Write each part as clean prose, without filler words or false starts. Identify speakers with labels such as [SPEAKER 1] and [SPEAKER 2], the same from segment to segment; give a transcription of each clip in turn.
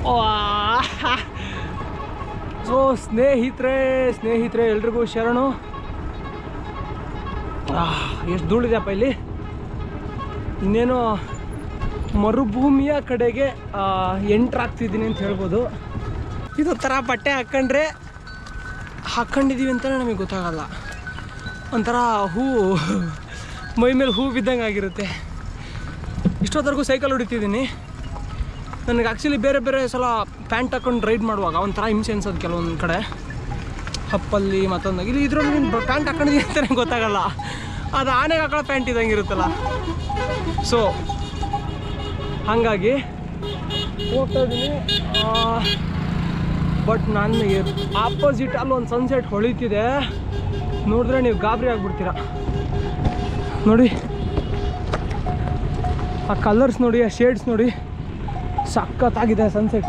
[SPEAKER 1] So ಸ್ನೇಹಿತರೆ ಎಲ್ರಿಗೂ ಶರಣು. ಎಷ್ಟು ಧೂಳಿದೆಯಪ್ಪ ಇಲ್ಲಿ. ಇನ್ನೇನು ಮರುಭೂಮಿಯ ಕಡೆಗೆ ಎಂಟ್ರ್ ಆಗ್ತಿದ್ದೀನಿ ಅಂತ ಹೇಳ್ಬೋದು. ಇದೊಂಥರ ಬಟ್ಟೆ ಹಾಕ್ಕೊಂಡಿದ್ದೀವಿ ಅಂತಲೇ ನಮಗೆ ಗೊತ್ತಾಗಲ್ಲ. ಒಂಥರ ಮೈ ಮೇಲೆ ಹೂ ಬಿದ್ದಂಗೆ ಆಗಿರುತ್ತೆ. ಇಷ್ಟೊತ್ತರೆಗೂ ಸೈಕಲ್ ಹೊಡಿತಿದ್ದೀನಿ. ನನಗೆ ಆ್ಯಕ್ಚುಲಿ ಬೇರೆ ಸಲ ಪ್ಯಾಂಟ್ ಹಾಕೊಂಡು ರೈಡ್ ಮಾಡುವಾಗ ಒಂಥರ ಹಿಂಸೆ ಅನ್ಸೋದು ಕೆಲವೊಂದು ಕಡೆ, ಹಪ್ಪಲ್ಲಿ ಮತ್ತೊಂದಾಗಿ. ಇಲ್ಲಿ ಇದರಲ್ಲಿ ಪ್ಯಾಂಟ್ ಹಾಕೊಂಡಿದ್ದೀನಿ ಅಂತಲೇ ಗೊತ್ತಾಗಲ್ಲ. ಅದು ಆನೆಗೆ ಹಾಕೊಳ್ಳೋ ಪ್ಯಾಂಟ್ ಇದ್ದಂಗೆ ಇರುತ್ತಲ್ಲ. ಸೊ ಹಾಗಾಗಿ ಹೋಗ್ತಾ ಇದ್ದೀನಿ. ಬಟ್ ನಾನು ಆಪೋಸಿಟ್ ಅಲ್ಲಿ ಒಂದು ಸನ್ಸೆಟ್ ಹೊಳಿತಿದೆ, ನೋಡಿದ್ರೆ ನೀವು ಗಾಬರಿ ಆಗ್ಬಿಡ್ತೀರ. ನೋಡಿ ಆ ಕಲರ್ಸ್ ನೋಡಿ, ಆ ಶೇಡ್ಸ್ ನೋಡಿ, ಸಖತ್ತಾಗಿದೆ ಸನ್ಸೆಟ್ಟು.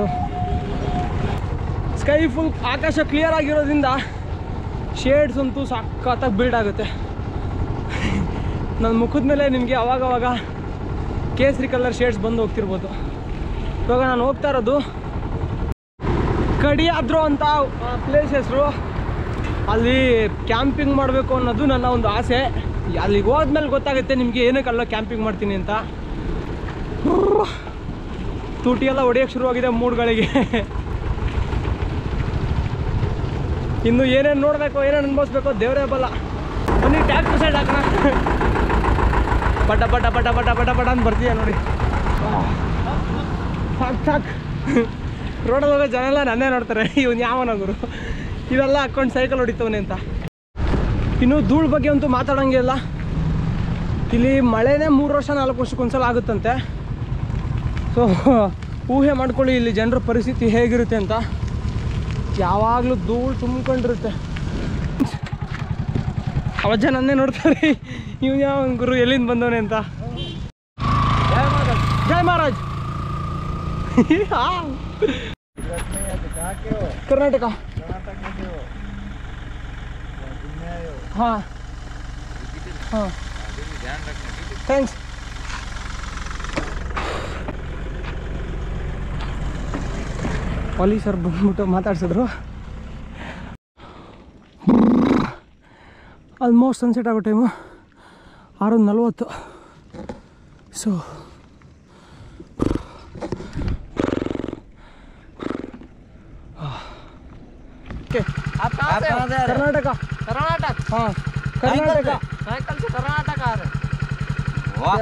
[SPEAKER 1] ಸ್ಕೈ ಫುಲ್ ಆಕಾಶ ಕ್ಲಿಯರ್ ಆಗಿರೋದ್ರಿಂದ ಶೇಡ್ಸ್ ಅಂತೂ ಸಖತ್ತಾಗಿ ಬಿಲ್ಡ್ ಆಗುತ್ತೆ. ನನ್ನ ಮುಖದ ಮೇಲೆ ನಿಮಗೆ ಅವಾಗವಾಗ ಕೇಸರಿ ಕಲರ್ ಶೇಡ್ಸ್ ಬಂದು ಹೋಗ್ತಿರ್ಬೋದು. ಇವಾಗ ನಾನು ಹೋಗ್ತಾ ಇರೋದು ಕಡಿಯಾದ್ರು ಅಂತ ಪ್ಲೇಸ್ ಹೆಸರು. ಅಲ್ಲಿ ಕ್ಯಾಂಪಿಂಗ್ ಮಾಡಬೇಕು ಅನ್ನೋದು ನನ್ನ ಒಂದು ಆಸೆ. ಅಲ್ಲಿಗೆ ಹೋದ್ಮೇಲೆ ಗೊತ್ತಾಗುತ್ತೆ ನಿಮಗೆ ಏನಕ್ಕಲ್ಲ ಕ್ಯಾಂಪಿಂಗ್ ಮಾಡ್ತೀನಿ ಅಂತ. ತೂಟಿ ಎಲ್ಲ ಹೊಡೆಯೋಕ್ಕೆ ಶುರುವಾಗಿದೆ ಮೂಡ್ಗಳಿಗೆ. ಇನ್ನು ಏನೇನು ನೋಡಬೇಕು, ಏನೇನು ಅನ್ಭವಿಸ್ಬೇಕು ದೇವರೇ ಬಲ್ಲ. ಬನ್ನಿ ಟ್ಯಾಕ್ಟರ್ ಸೈಡ್ ಹಾಕೋಣ. ಪಟ ಅಂತ ಬರ್ತೀಯ ನೋಡಿ. ಸಾಕು ರೋಡಲ್ಲಿ ಹೋಗೋ ಜನ ಎಲ್ಲ ನನ್ನೇ ನೋಡ್ತಾರೆ, ಇವನು ಯಾವನಾಗುರು ಇವೆಲ್ಲ ಹಾಕ್ಕೊಂಡು ಸೈಕಲ್ ಹೊಡಿತವನೆ ಅಂತ. ಇನ್ನು ಧೂಳು ಬಗ್ಗೆ ಅಂತೂ ಮಾತಾಡೋಂಗೆ ಇಲ್ಲ. ಇಲ್ಲಿ ಮಳೆನೇ 3 ವರ್ಷ 4 ವರ್ಷಕ್ಕೊಂದ್ಸಲ ಆಗುತ್ತಂತೆ. ಸೊ ಊಹೆ ಮಾಡ್ಕೊಳ್ಳಿ ಇಲ್ಲಿ ಜನರ ಪರಿಸ್ಥಿತಿ ಹೇಗಿರುತ್ತೆ ಅಂತ. ಯಾವಾಗಲೂ ಧೂಳು ತುಂಬ್ಕೊಂಡಿರುತ್ತೆ. ಅವಜ್ಜ ನನ್ನೇ ನೋಡ್ತಾರೆ, ಇವ್ ಯಾವ ಗುರು ಎಲ್ಲಿಂದ ಬಂದವನೆ ಅಂತ. ಜೈ ಮಹಾರಾಜ್. ಕರ್ನಾಟಕ. ಹಾಂ ಥ್ಯಾಂಕ್ಸ್. ಪೊಲೀಸರು ಬಂದ್ಬಿಟ್ಟು ಮಾತಾಡ್ಸಿದ್ರು. ಆಲ್ಮೋಸ್ಟ್ ಸನ್ಸೆಟ್ ಆಗೋ ಟೈಮು 6:40. ಸೊ कर्नाटक हां कर्नाटक साइकिल से कर्नाटक आ रहे। वाह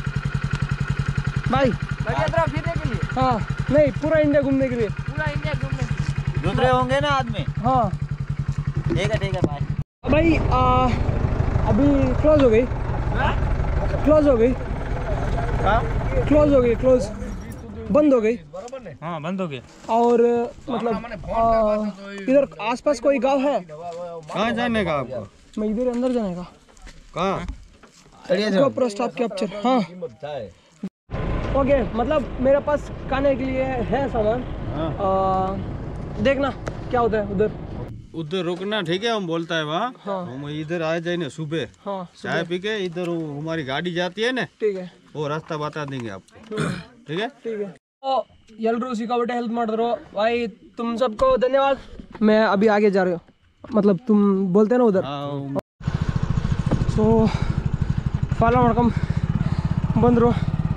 [SPEAKER 1] भाई बढ़िया तरह फिरने के लिए। हाँ नहीं पूरा इंडिया घूमने के लिए। पूरा इंडिया घूमने के लिए दूसरे होंगे ना आदमी। हाँ ठीक है भाई। भाई अभी क्लोज हो गई। क्लोज हो गई। क्लोज हो गई। क्लोज बंद हो गई। हाँ बंद हो गया। और मतलब इधर आसपास कोई गांव है? कहाँ जाने का आपको? मैं इधर अंदर जाने का। कहाँ? GoPro stop capture. हाँ ओके, मतलब मेरे पास खाने के लिए है सामान। देखना क्या होता है उधर।
[SPEAKER 2] उधर रुकना ठीक है, हम बोलता है वहाँ।
[SPEAKER 1] हाँ।
[SPEAKER 2] हम इधर आ जाए ना सुबह।
[SPEAKER 1] हाँ
[SPEAKER 2] चाय पी के इधर हमारी गाड़ी जाती है ना,
[SPEAKER 1] ठीक है,
[SPEAKER 2] वो रास्ता बता देंगे आपको। ठीक है
[SPEAKER 1] ठीक है। एलरू सिक्कापट्टे हेल्प ಮಾಡಿದ್ರು भाई, तुम सबको धन्यवाद। मैं अभी आगे जा रही हूँ, मतलब तुम बोलते हैं ना उधर। सो फॉलो ಮಾಡ್ಕೊಂಡು ಬಂದ್ರು।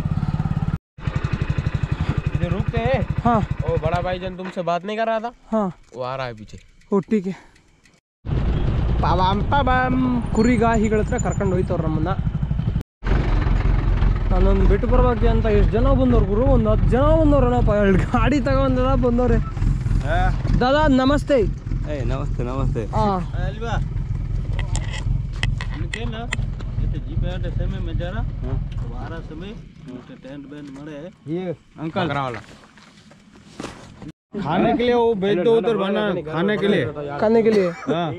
[SPEAKER 3] इधर रुकते हैं।
[SPEAKER 1] हाँ
[SPEAKER 3] वो बड़ा भाईजान तुमसे बात नहीं कर रहा था?
[SPEAKER 1] हाँ
[SPEAKER 3] वो आ रहा है पीछे।
[SPEAKER 1] ಓ ठीक है। ಪಾಬಾಮ್ ಕುರಿಗಾಹಿಗಳ ಹತ್ರ ಕರ್ಕೊಂಡು ಹೋಯ್ತವ್ರು ನಮ್ಮನ್ನ. ನಾನೊಂದು ಬಿಟ್ಟು ಬರ್ಬೇಕು ಅಂತ ಎಷ್ಟು ಜನ ಬಂದವ್ರು ಗುರು, ಒಂದು 10 ಜನ ಬಂದವ್ರನಪ್ಪ. 2 ಗಾಡಿ ತಗೊಂಡೆಲ್ಲ ಬಂದವ್ರೆ. दादा नमस्ते।
[SPEAKER 2] नमस्ते नमस्ते।
[SPEAKER 1] हाँ
[SPEAKER 2] अल्वा इनके ना ये जीप आटे समय में जरा हमारा समय टेंट बैंड मरे ये अंकल वाला खाने के लिए वो भेज दो उधर बना खाने के लिए।
[SPEAKER 1] खाने के लिए
[SPEAKER 2] हाँ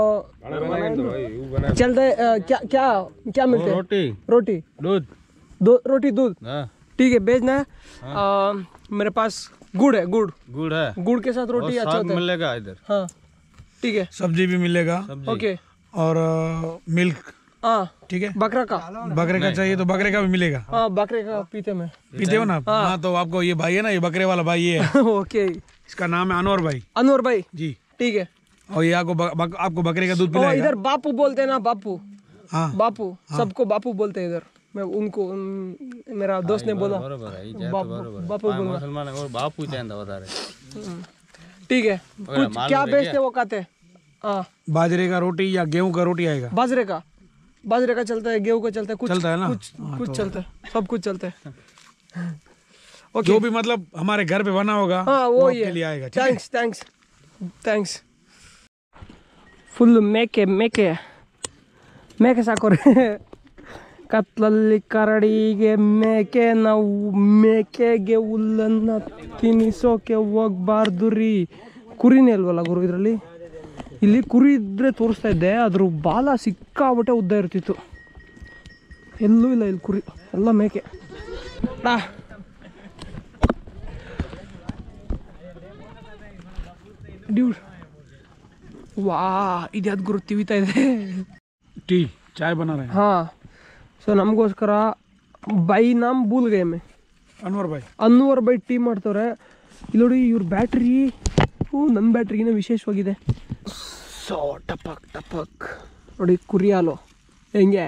[SPEAKER 1] चलते। क्या क्या क्या मिलते हैं?
[SPEAKER 2] रोटी
[SPEAKER 1] रोटी
[SPEAKER 2] दूध
[SPEAKER 1] रोटी दूध।
[SPEAKER 2] हाँ
[SPEAKER 1] ठीक है भेजना है। मेरे पास गुड़ है। गुड़
[SPEAKER 2] है
[SPEAKER 1] गुड़ के साथ रोटी अच्छा होता है।
[SPEAKER 2] मिलेगा इधर।
[SPEAKER 1] हाँ ठीक है।
[SPEAKER 4] सब्जी भी मिलेगा।
[SPEAKER 1] ओके
[SPEAKER 4] और मिल्क
[SPEAKER 1] हाँ
[SPEAKER 4] ठीक है,
[SPEAKER 1] बकरा का।
[SPEAKER 4] बकरे का चाहिए तो बकरे का भी मिलेगा।
[SPEAKER 1] हाँ बकरे का पीते में।
[SPEAKER 4] पीते हो ना? हाँ, तो आपको ये भाई है ना, ये बकरे वाला भाई ये है।
[SPEAKER 1] ओके,
[SPEAKER 4] इसका नाम है अनवर भाई।
[SPEAKER 1] अनवर भाई
[SPEAKER 4] जी,
[SPEAKER 1] ठीक है।
[SPEAKER 4] और ये आपको बकरे का दूध
[SPEAKER 1] और
[SPEAKER 4] पिलाएगा।
[SPEAKER 1] इधर बापू बोलते हैं ना, बापू।
[SPEAKER 4] हाँ,
[SPEAKER 1] बापू सबको बापू बोलते हैं इधर। मैं उनको मेरा दोस्त ने बोला बापू बोला।
[SPEAKER 2] बापू चाहिए।
[SPEAKER 1] ठीक है, कुछ क्या बेचते वो कहते हैं? हाँ
[SPEAKER 4] बाजरे का रोटी या गेहूं का रोटी आएगा।
[SPEAKER 1] बाजरे का चलता है, गेहूं का चलता है, कुछ
[SPEAKER 4] चलता है ना?
[SPEAKER 1] कुछ चलता है, सब कुछ चलता है। ओके,
[SPEAKER 4] जो भी मतलब हमारे घर पे बना होगा
[SPEAKER 1] हाँ वो ही
[SPEAKER 4] आपके
[SPEAKER 1] है।
[SPEAKER 4] लिए आएगा। ठीक है?
[SPEAKER 1] थैंक्स। ಫುಲ್ ಮೇಕೆ ಸಾಕೋರಿ. ಕತ್ಲಲ್ಲಿ ಕರಡಿಗೆ ಮೇಕೆ, ನಾವು ಮೇಕೆಗೆ ಹುಲ್ಲನ್ನು ತಿನ್ನಿಸೋಕೆ ಹೋಗ್ಬಾರ್ದು ರೀ. ಕುರಿನೇ ಅಲ್ವಲ್ಲ ಗುರು ಇದರಲ್ಲಿ. ಇಲ್ಲಿ ಕುರಿ ಇದ್ರೆ ತೋರಿಸ್ತಾ ಇದ್ದೆ, ಅದ್ರ ಬಾಲ ಸಿಕ್ಕಾಬಿಟ್ಟೆ ಉದ್ದ ಇರ್ತಿತ್ತು. ಎಲ್ಲೂ ಇಲ್ಲ ಇಲ್ಲಿ ಕುರಿ, ಎಲ್ಲ ಮೇಕೆ. ಡ್ಯೂಡ್ ವಾ, ಇದ್ಯಾವ್ದು ಗುರು ತಿವಿತಾ ಇದೆ.
[SPEAKER 4] टी चाय बना रहे हैं।
[SPEAKER 1] हाँ, ಸೊ ನಮಗೋಸ್ಕರ ಬೈ ನಾಮ್ ಭೂಲ್ ಗಯೆ ಮೇ
[SPEAKER 4] अनवर भाई
[SPEAKER 1] ಟೀ ಮಾಡ್ತವ್ರೆ. ಇಲ್ಲಿ ನೋಡಿ, ಇವ್ರ ಬ್ಯಾಟ್ರಿ ನನ್ನ ಬ್ಯಾಟ್ರಿಗಿನ ವಿಶೇಷವಾಗಿದೆ. ಸೊ ಟಪಕ್ ನೋಡಿ, ಕುರಿಯಾಲು ಹೆಂಗೆ,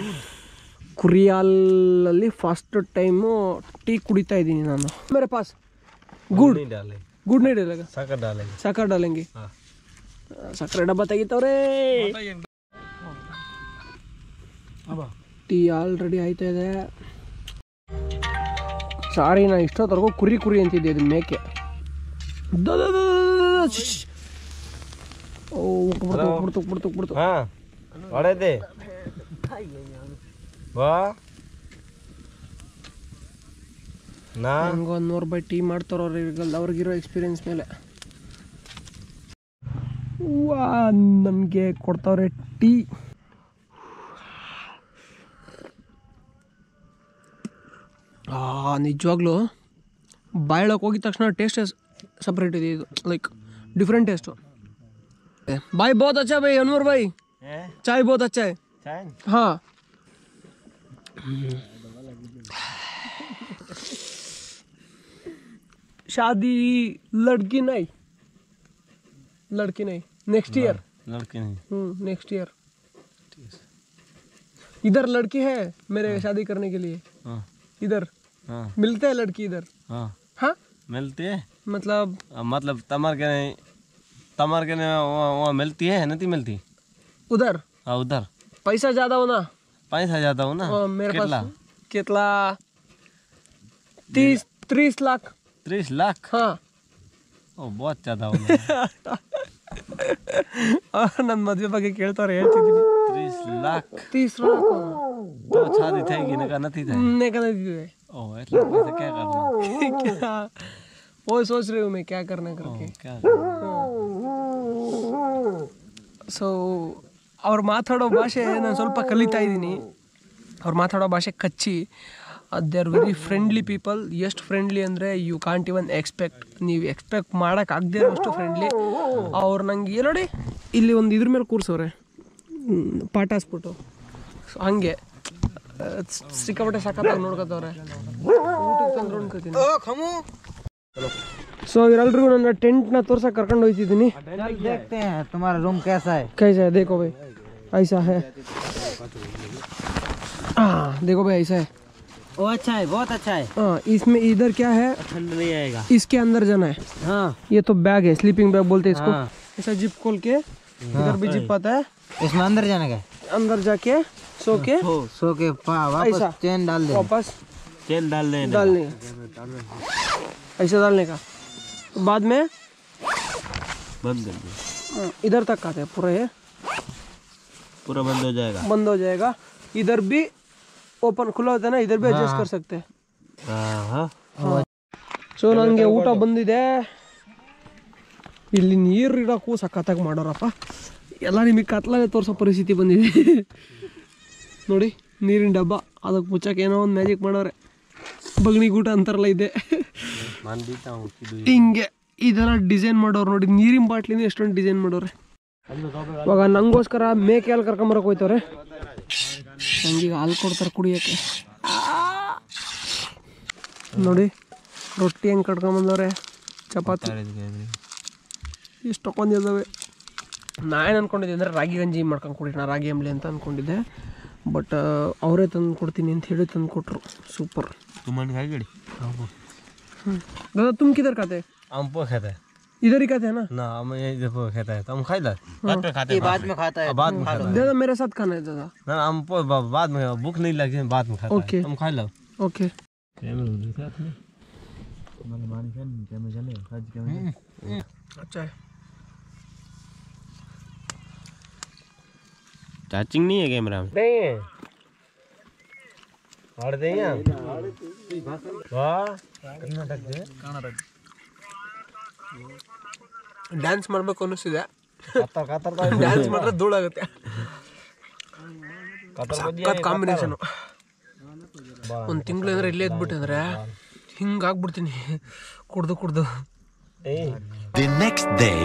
[SPEAKER 1] ಕುರಿಯಾಲಲ್ಲಿ ಫಸ್ಟ್ ಟೈಮು ಟೀ ಕುಡಿತಾ ಇದ್ದೀನಿ ನಾನು. ಮೇರೆ ಪಾಸ್ ಗುಡ್ नहीं डालेगा, साकर डालेंगे। ಸಕ್ಕರೆ ಡಬ್ಬ ತೆಗಿತವ್ರೆ. ಟೀ ಆಲ್ರೆಡಿ ಆಯ್ತಾ ಇದೆ. ಸಾರಿ, ನಾ ಇಷ್ಟೊತ್ತರೆಗೂ ಕುರಿ ಅಂತಿದ್ದೆ, ಇದು ಮೇಕೆ. ಬಿಡ್ತು. ನಂಗೆ 100 ರೂಪಾಯಿ ಟೀ ಮಾಡ್ತಾರ ಅವ್ರಿಗಿರೋ ಎಕ್ಸ್ಪೀರಿಯನ್ಸ್ ಮೇಲೆ. ವಾ, ನಮಗೆ ಕೊಡ್ತಾವ್ರೆ ಟೀ. ನಿಜವಾಗ್ಲೂ ಬಾಯೊಳಗೆ ಹೋಗಿದ ತಕ್ಷಣ ಟೇಸ್ಟ್ ಸಪ್ರೇಟ್ ಇದೆ ಇದು, ಲೈಕ್ ಡಿಫ್ರೆಂಟ್ ಟೇಸ್ಟು. भाई बहुत अच्छा है भाई, अनवर भाई चाय बहुत अच्छा है। हाँ शादी लड़की नहीं नेक्स्ट ईयर। Next year. इधर लड़की है मेरे शादी करने के लिए। इधर मिलते हैं लड़की इधर। हाँ
[SPEAKER 2] मिलती है,
[SPEAKER 1] मतलब
[SPEAKER 2] तमर के वहाँ मिलती है, नहीं मिलती
[SPEAKER 1] उधर।
[SPEAKER 2] हाँ उधर
[SPEAKER 1] पैसा ज्यादा हो ना,
[SPEAKER 2] पैसा ज्यादा हो ना।
[SPEAKER 1] मेरे पास कितना 30 लाख।
[SPEAKER 2] 30 लाख?
[SPEAKER 1] हाँ
[SPEAKER 2] ओ बहुत ज्यादा हो।
[SPEAKER 1] ನನ್ನ ಮದುವೆ ಬಗ್ಗೆ ಕೇಳ್ತಾರೆ, ಹೇಳ್ತಿದ್ದೀನಿ।
[SPEAKER 2] 30 लाख।
[SPEAKER 1] 30 लाख
[SPEAKER 2] तो शादी थी ना, नहीं थी। ओ इतना पैसा क्या करना।
[SPEAKER 1] वो सोच रही हूँ मैं क्या करना करके। ಸೊ ಅವ್ರು ಮಾತಾಡೋ ಭಾಷೆ ನಾನು ಸ್ವಲ್ಪ ಕಲಿತಾ ಇದ್ದೀನಿ. ಅವ್ರು ಮಾತಾಡೋ ಭಾಷೆ Kutchi. They are very friendly people. ಎಷ್ಟು ಫ್ರೆಂಡ್ಲಿ ಅಂದರೆ ಯು ಕಾಂಟ್ ಇವನ್ ಎಕ್ಸ್ಪೆಕ್ಟ್. ನೀವು ಎಕ್ಸ್ಪೆಕ್ಟ್ ಮಾಡೋಕ್ಕಾಗದೇ ಇರೋಷ್ಟು ಫ್ರೆಂಡ್ಲಿ. ಅವ್ರು ನಂಗೆ ನೋಡಿ ಇಲ್ಲಿ ಒಂದು ಇದ್ರ ಮೇಲೆ ಕೂರಿಸೋರೆ, ಪಾಟಾಸ್ಬಿಟ್ಟು. ಸೊ ಹಾಗೆ ಸಿಕ್ಕಾಪಟ್ಟೆ ಸಖತ್ತಾಗಿ ನೋಡ್ಕೊತವ್ರೆ. ಊಟಕ್ಕೆ ತಂದ್ರು ಅನ್ಕೋತೀನಿ. ಸೊ ಇವರೆಲ್ರಿಗೂ ನನ್ನ ಟೆಂಟ್ನ ತೋರ್ಸಕ್ಕೆ ಕರ್ಕೊಂಡು ಹೋಗ್ತಿದ್ದೀನಿ.
[SPEAKER 5] तुम्हारा रूम कैसा है?
[SPEAKER 1] कैसा है देखो भाई, ऐसा है। हाँ देखो भाई ऐसा है।
[SPEAKER 5] वो अच्छा है, बहुत अच्छा है।
[SPEAKER 1] हाँ इसमें इधर क्या है,
[SPEAKER 5] ठंड नहीं आएगा।
[SPEAKER 1] इसके अंदर जाना है।
[SPEAKER 5] हाँ
[SPEAKER 1] ये तो बैग है, स्लीपिंग बैग बोलते हैं इसको। ऐसा जिप खोल के इधर भी जिप आता है,
[SPEAKER 5] इसमें अंदर जाने का।
[SPEAKER 1] अंदर जाके सो के
[SPEAKER 5] वापस
[SPEAKER 1] ऐसा
[SPEAKER 5] चेन डाल दे,
[SPEAKER 1] वापस
[SPEAKER 2] चेन डालने
[SPEAKER 1] ऐसा डालने का। बाद में
[SPEAKER 2] बंद कर दो।
[SPEAKER 1] इधर तक आते हैं पूरा, ये
[SPEAKER 2] पूरा बंद हो जाएगा।
[SPEAKER 1] बंद हो जाएगा। इधर भी ओपन खुला होता है ना, इधर भी एडजस्ट कर सकते हैं। ಸೊ ನನಗೆ ಊಟ ಬಂದಿದೆ. ಇಲ್ಲಿ ನೀರು ಇಡೋಕ್ಕೂ ಸಖತ್ತಾಗಿ ಮಾಡೋರಪ್ಪ. ಎಲ್ಲ ನಿಮಗೆ ಕತ್ಲಲ್ಲೇ ತೋರಿಸೋ ಪರಿಸ್ಥಿತಿ ಬಂದಿದೆ. ನೋಡಿ ನೀರಿನ ಡಬ್ಬ, ಅದಕ್ಕೆ ಮುಚ್ಚಕ್ಕೆ ಏನೋ ಒಂದು ಮ್ಯಾಜಿಕ್ ಮಾಡೋರೆ. ಬಗ್ನಿಗೂಟ ಅಂತಾರಲ್ಲ ಇದೆ, ಹಿಂಗೆ ಇದೆಲ್ಲ ಡಿಸೈನ್ ಮಾಡೋರು. ನೋಡಿ ನೀರಿನ ಬಾಟ್ಲಿನ ಎಷ್ಟೊಂದು ಡಿಸೈನ್ ಮಾಡೋರೆ. ಇವಾಗ ನಂಗೋಸ್ಕರ ಮೇಕೆ ಅಲ್ಲಿ ಕರ್ಕೊಂಬರಕ್ಕೆ ಹೋಯ್ತವ್ರೆ. ನಂಗೀಗ ಹಾಲು ಕೊಡ್ತಾರೆ ಕುಡಿಯೋಕ್ಕೆ. ನೋಡಿ ರೊಟ್ಟಿ ಹೆಂಗೆ ಕಟ್ಕೊಂಬಂದವ್ರೆ, ಚಪಾತಿ ಎಷ್ಟು ತೊಗೊಂಡಿದ್ದಾವೆ. ನಾನೇನು ಅಂದ್ಕೊಂಡಿದ್ದೆ ಅಂದರೆ ರಾಗಿ ಗಂಜಿ ಮಾಡ್ಕೊಂಡು ಕುಡಿಯೋಣ, ರಾಗಿ ಅಂಬ್ಲಿ ಅಂತ ಅಂದ್ಕೊಂಡಿದ್ದೆ. ಬಟ್ ಅವರೇ ತಂದು ಕೊಡ್ತೀನಿ ಅಂತ ಹೇಳಿ ತಂದು ಕೊಟ್ಟರು. ಸೂಪರ್. दादा तुम किधर खाते हैं?
[SPEAKER 3] हम पो खाता है
[SPEAKER 1] इधर ही खाते हैं ना?
[SPEAKER 3] ना, हम इधर पो खाता है तो हम खाई ला खाते
[SPEAKER 5] ये बाद में खाता है।
[SPEAKER 3] बाद में खाता है।
[SPEAKER 1] दादा मेरे साथ खाना है दादा।
[SPEAKER 3] ना हम पो बाद में भूख नहीं लगती है, बाद में खाता
[SPEAKER 1] ओके।
[SPEAKER 3] है हम खाई ला।
[SPEAKER 1] ओके अच्छा है।
[SPEAKER 3] चार्जिंग नहीं है कैमरा में? नहीं है। और देंगे वाह
[SPEAKER 1] ಡ್ಯಾನ್ಸ್ ಮಾಡಬೇಕು ಅನ್ನಿಸ್ತಿದೆ.
[SPEAKER 3] कतर
[SPEAKER 1] ಡ್ಯಾನ್ಸ್ ಮಾಡಿದ್ರೆ ಧೂಳಾಗುತ್ತೆ. ಕಾಂಬಿನೇಷನು. ಒಂದು ತಿಂಗಳು ಇಲ್ಲೇ ಇದ್ಬಿಟ್ಟಂದ್ರೆ ಹಿಂಗಾಗ್ಬಿಡ್ತೀನಿ ಕುಡ್ದು.
[SPEAKER 6] The next day.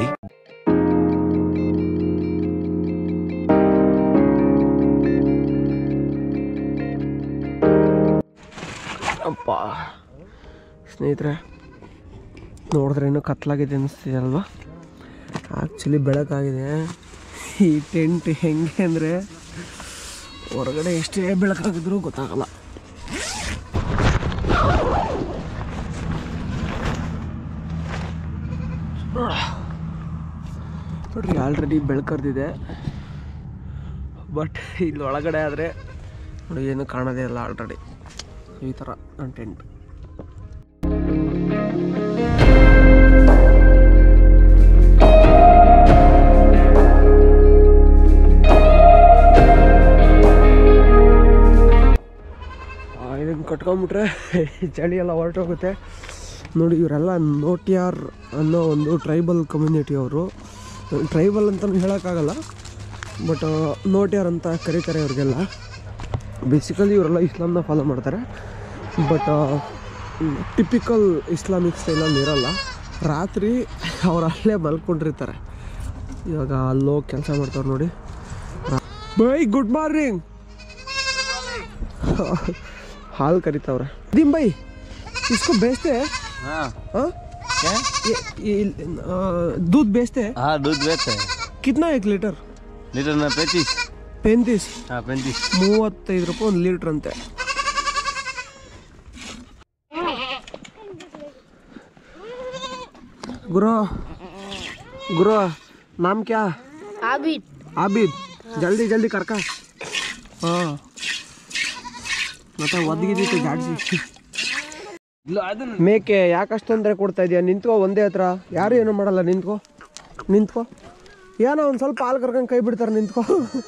[SPEAKER 1] ಅಪ್ಪ ಸ್ನೇಹಿತರೆ, ನೋಡಿದ್ರೆ ಇನ್ನೂ ಕತ್ಲಾಗಿದೆ ಅನ್ನಿಸ್ತಿದೆ ಅಲ್ವಾ? ಆ್ಯಕ್ಚುಲಿ ಬೆಳಕಾಗಿದೆ. ಈ ಟೆಂಟ್ ಹೆಂಗೆ ಅಂದರೆ ಹೊರಗಡೆ ಎಷ್ಟೇ ಬೆಳಕಾಗಿದ್ರೂ ಗೊತ್ತಾಗಲ್ಲ. ನೋಡ್ರಿ ಆಲ್ರೆಡಿ ಬೆಳಕರ್ದಿದೆ. ಬಟ್ ಇಲ್ಲಿ ಒಳಗಡೆ ಆದರೆ ನೋಡಿ ಏನು ಕಾಣೋದೇ ಇಲ್ಲ. ಆಲ್ರೆಡಿ ಈ ಥರ ನನ್ನ ಟೆಂಟ್. ಇದನ್ನು ಕಟ್ಕೊಂಬಿಟ್ರೆ ಚಳಿ ಎಲ್ಲ ಹೊರಟೋಗುತ್ತೆ. ನೋಡಿ ಇವರೆಲ್ಲ ನೋಟ್ಯಾರ್ ಅನ್ನೋ ಒಂದು ಟ್ರೈಬಲ್ ಕಮ್ಯುನಿಟಿ ಅವರು. ಟ್ರೈಬಲ್ ಅಂತಲೂ ಹೇಳೋಕ್ಕಾಗಲ್ಲ, ಬಟ್ ನೋಟ್ಯಾರ್ ಅಂತ ಕರೀತಾರೆ ಅವ್ರಿಗೆಲ್ಲ. ಬೇಸಿಕಲಿ ಇವರೆಲ್ಲ ಇಸ್ಲಾಂನ ಫಾಲೋ ಮಾಡ್ತಾರೆ. ಬಟ್ ಟಿಪಿಕಲ್ ಇಸ್ಲಾಮಿಕ್ ಸ್ಟೈಲಲ್ಲಿ ಇರೋಲ್ಲ. ರಾತ್ರಿ ಅವ್ರು ಅಲ್ಲೇ ಮಲ್ಕೊಂಡಿರ್ತಾರೆ. ಇವಾಗ ಅಲ್ಲೋಗಿ ಕೆಲಸ ಮಾಡ್ತಾರೆ ನೋಡಿ. Bye good morning. हाल करीताವ್ರೆ. दीम भाई इसको बेचते हैं? हाँ
[SPEAKER 3] क्या?
[SPEAKER 1] ये दूध बेचते हैं?
[SPEAKER 3] हाँ दूध बेचते हैं।
[SPEAKER 1] कितना 1 लीटर?
[SPEAKER 3] लीटर में 35।
[SPEAKER 1] 35?
[SPEAKER 3] हाँ 35।
[SPEAKER 1] 35 ರೂಪಾಯಿ 1 ಲೀಟರ್ ಅಂತೆ. गुरु नाम क्या?
[SPEAKER 7] आबिद।
[SPEAKER 1] आबिद जल्दी जल्दी करका. हाँ ಮತ್ತೆ ಒದಗಿದೈತೆ ಗಾಡಿಸಿ. ಮೇಕೆ ಯಾಕೆ ಅಷ್ಟು ತೊಂದರೆ ಕೊಡ್ತಾ ಇದೆಯಾ? ನಿಂತ್ಕೋ ಒಂದೇ ಹತ್ರ. ಯಾರು ಏನೂ ಮಾಡಲ್ಲ. ನಿಂತ್ಕೋ. ಏನೋ ಒಂದು ಸ್ವಲ್ಪ ಹಾಲು ಕರ್ಕೊಂಡು ಕೈ ಬಿಡ್ತಾರೆ. ನಿಂತ್ಕೋ.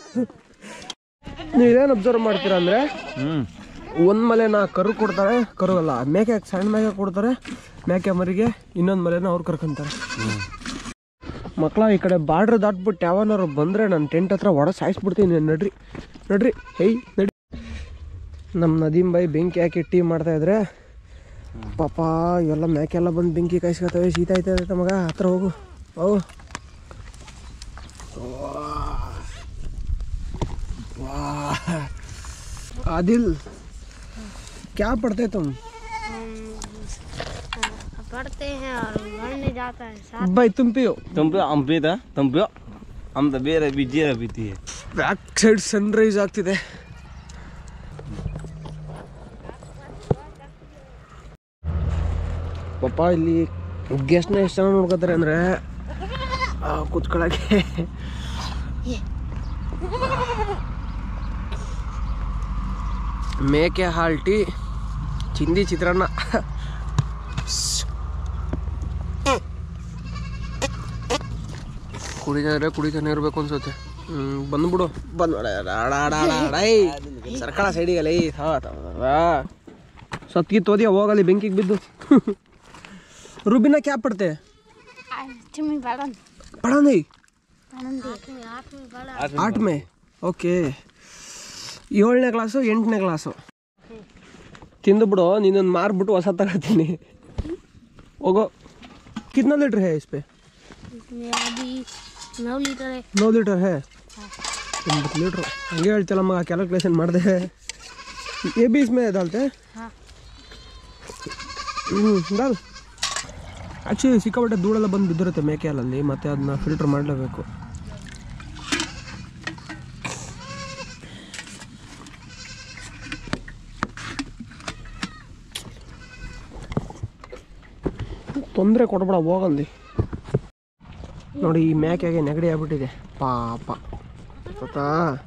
[SPEAKER 1] ನೀವು ಇದೇನು ಅಬ್ಸರ್ವ್ ಮಾಡ್ತೀರಾ ಅಂದರೆ, ಒಂದು ಮಲೆನ ಕರು ಕೊಡ್ತಾರೆ, ಕರು ಅಲ್ಲ ಮೇಕೆ, ಸಣ್ಣ ಮೇಕೆ ಕೊಡ್ತಾರೆ. ಮೇಕೆ ಮರಿಗೆ ಇನ್ನೊಂದು ಮಲೆನ ಅವ್ರು ಕರ್ಕೊಂತಾರೆ. ಮಕ್ಕಳ ಈ ಕಡೆ ಬಾರ್ಡ್ರ್ ದಾಟ್ಬಿಟ್ಟು ಯಾವನಾರು ಬಂದರೆ ನಾನು ಟೆಂಟ್ ಹತ್ರ ಒಡ ಸಾಯಿಸ್ಬಿಡ್ತೀನಿ. ನಡ್ರಿ ಹೇಯ್ ನಡಿ. ನಮ್ಮ ನದೀಮ್ ಬಾಯಿ ಬೆಂಕಿ ಹಾಕಿ ಟೀ ಮಾಡ್ತಾಯಿದ್ರೆ ಪಾಪ ಇವೆಲ್ಲ ಮೇಕೆಲ್ಲ ಬಂದು ಬೆಂಕಿ ಕಾಯಿಸ್ಕೊತವೆ. ಶೀತ ಆಯ್ತದೆ ಮಗ. ಹತ್ರ ಹೋಗು. आदिल क्या पढ़ते तुम?
[SPEAKER 7] पढ़ते हैं और पढ़ने जाता है साथ।
[SPEAKER 1] भाई तुम पियो.
[SPEAKER 3] हम पियो हम तो ಬೇರೆ ಬಿಜಿರ ಬಿತ್ತಿ.
[SPEAKER 1] ಬ್ಯಾಕ್ ಸೈಡ್ ಸನ್ರೈಸ್ ಆಗ್ತಿದೆ. ಪಾಪ ಇಲ್ಲಿ ಗೆಸ್ಟ್ನ ಎಷ್ಟು ಜನ ನೋಡ್ಕೋತಾರೆ ಅಂದರೆ ಕೂತ್ಕೊಳ್ಳೋಕ್ಕೆ. ಮೇಕೆ ಹಾಲು ಟೀ, ಚಿಂದಿ ಚಿತ್ರಾನ್ನ. ಕುಡಿತಾನೆ ಇರಬೇಕು ಅನ್ಸುತ್ತೆ. ಬಂದ್ಬಿಡು. ಸರ್ಕಳ ಸೈಡಿಗಲ್ಲ. ಸತ್ಗಿ ತೋದಿಯ ಹೋಗಲಿ ಬೆಂಕಿಗೆ ಬಿದ್ದು. रूबीना क्या पढ़ते हैं? पढ़ा नहीं? 8 में. ಓಕೆ 7ನೇ ಕ್ಲಾಸು 8ನೇ ಕ್ಲಾಸು. ತಿಂದುಬಿಡು. ನೀನೊಂದು ಮಾರ್ಬಿಟ್ಟು ಹೊಸ ತಗೋತೀನಿ. ಹೋಗೋ. कितना लीटर है इस पे?
[SPEAKER 7] अभी 9 लीटर है.
[SPEAKER 1] 9 लीटर है. 9 लीटर हंगे ಹೇಳ್ತಲ್ಲ ಮಗ ಕ್ಯಾಲ್ಕುಲೇಷನ್ ಮಾಡಿದೆ ये भी इसमें डालते हैं
[SPEAKER 7] हाँ
[SPEAKER 1] डाल ಆ್ಯಕ್ಚುಲಿ ಸಿಕ್ಕಾಪಟ್ಟೆ ಧೂಳೆಲ್ಲ ಬಂದು ಬಿದ್ದಿರುತ್ತೆ ಮೇಕೆ ಹಾಲಲ್ಲಿ ಮತ್ತೆ ಅದನ್ನ ಫಿಲ್ಟರ್ ಮಾಡಲೇಬೇಕು ತೊಂದರೆ ಕೊಡ್ಬೇಡ ಹೋಗಂದು ನೋಡಿ ಈ ಮೇಕೆಗೆ ನೆಗಡಿ ಆಗ್ಬಿಟ್ಟಿದೆ ಪಾಪ ಗೊತ್ತಾ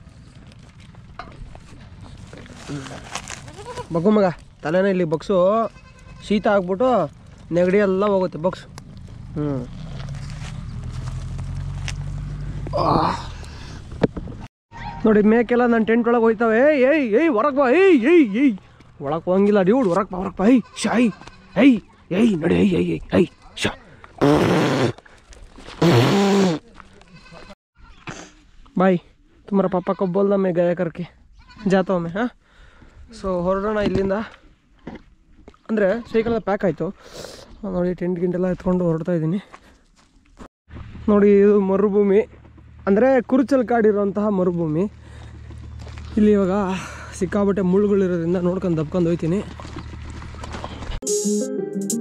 [SPEAKER 1] ಬಗ್ಗು ಮಗ ತಲೆನ ಇಲ್ಲಿ ಬಗ್ಸು ಶೀತ ಆಗ್ಬಿಟ್ಟು ನೆಗಡಿ ಎಲ್ಲ ಹೋಗುತ್ತೆ ಬಗ್ಸು ನೋಡಿ ಮೇಕೆಲ್ಲ ನನ್ನ ಟೆಂಟ್ ಒಳಗೆ ಹೋಯ್ತಾವೆ ಏಯ್ ಹೊರಗೆ ಬಾ ಏಯ್ ಒಳಗೆ ಹೋಗಂಗಿಲ್ಲ ಡ್ಯೂಡ್ ಹೊರಗೆ ಬಾ ಶಾಯ್ ಏಯ್ ನಡಿ ಏಯ್ ಶಾ भाई तुम्हारा पापा को बोलना मैं गया करके जाता हूँ मैं हाँ ಸೊ ಹೊರಡೋಣ ಇಲ್ಲಿಂದ ಅಂದರೆ ಸೈಕಲ್ ಪ್ಯಾಕ್ ಆಯಿತು ನೋಡಿ ಟೆಂಟ್ ಗಿಂಟೆಲ್ಲ ಎತ್ಕೊಂಡು ಹೊರಡ್ತಾ ಇದ್ದೀನಿ ನೋಡಿ ಇದು ಮರುಭೂಮಿ ಅಂದರೆ ಕುರುಚಲ್ ಕಾಡಿರುವಂತಹ ಮರುಭೂಮಿ ಇಲ್ಲಿ ಇವಾಗ ಸಿಕ್ಕಾಬಟ್ಟೆ ಮುಳ್ಳುಗಳಿರೋದ್ರಿಂದ ನೋಡ್ಕೊಂಡು ದಬ್ಕೊಂಡು ಹೋಗ್ತೀನಿ